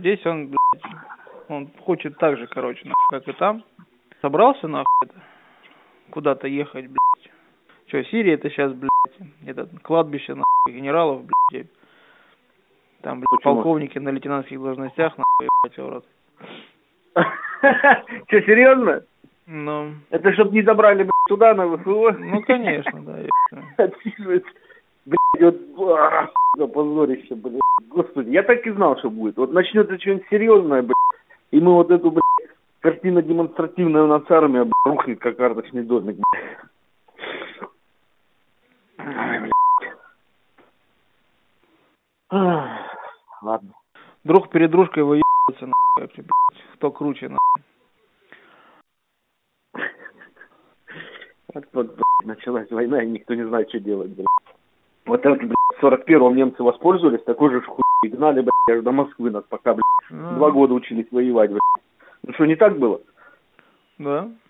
здесь он, блядь, он хочет так же, короче, нахуй, как и там. Собрался, нахуй, куда-то ехать, блядь. Что, Сирия это сейчас, блядь, это кладбище, нахуй, генералов, блядь. Там, блядь, почему? полковники на лейтенантских должностях, нахуй, ебать его рот. Что, серьезно? Ну. Это чтоб не забрали, блядь, туда, на ВФО? Ну, конечно, да. Отсиживается. Блядь, вот, позорище, блядь. Господи, я так и знал, что будет. Вот начнется что-нибудь серьезное, блядь, и мы вот эту, блядь, картина демонстративная у нас армия, блядь, рухнет, как карточный домик, блядь. Ай, блядь. Ладно. Друг перед дружкой выебываться, нахуй, блядь. Кто круче, нахуй. Вот, блядь, началась война, и никто не знает, что делать, блядь. Вот это, блядь, в 41-м немцы воспользовались, такой же хуй гнали, блядь, аж до Москвы нас пока, блядь, 2 года учились воевать, блядь. Ну что, не так было? Да.